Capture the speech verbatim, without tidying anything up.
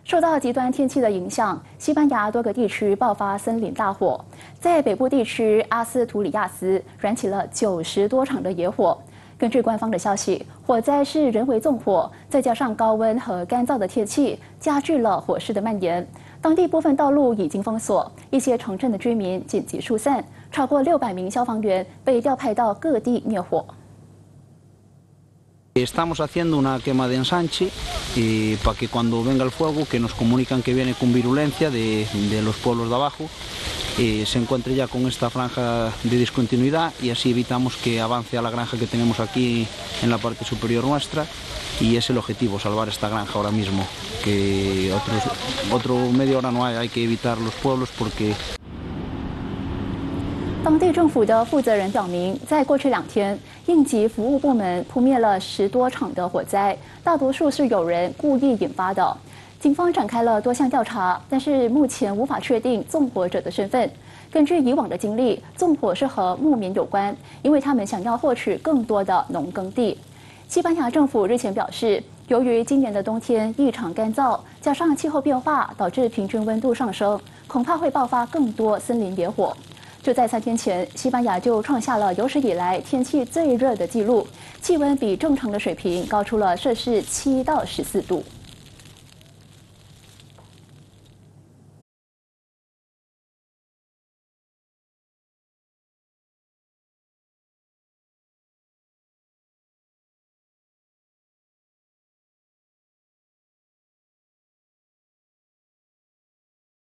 受到极端天气的影响，西班牙多个地区爆发森林大火。在北部地区阿斯图里亚斯燃起了九十多场的野火。根据官方的消息，火灾是人为纵火，再加上高温和干燥的天气，加剧了火势的蔓延。当地部分道路已经封锁，一些城镇的居民紧急疏散，超过六百名消防员被调派到各地灭火。 Estamos haciendo una quema de ensanche eh, para que cuando venga el fuego, que nos comunican que viene con virulencia de, de los pueblos de abajo, eh, se encuentre ya con esta franja de discontinuidad y así evitamos que avance a la granja que tenemos aquí en la parte superior nuestra y es el objetivo, salvar esta granja ahora mismo, que otros, otro media hora no hay, hay que evitar los pueblos porque... 当地政府的负责人表明，在过去两天，应急服务部门扑灭了十多场的火灾，大多数是有人故意引发的。警方展开了多项调查，但是目前无法确定纵火者的身份。根据以往的经历，纵火是和牧民有关，因为他们想要获取更多的农耕地。西班牙政府日前表示，由于今年的冬天异常干燥，加上气候变化导致平均温度上升，恐怕会爆发更多森林野火。 就在三天前，西班牙就创下了有史以来天气最热的纪录，气温比正常的水平高出了摄氏七到十四度。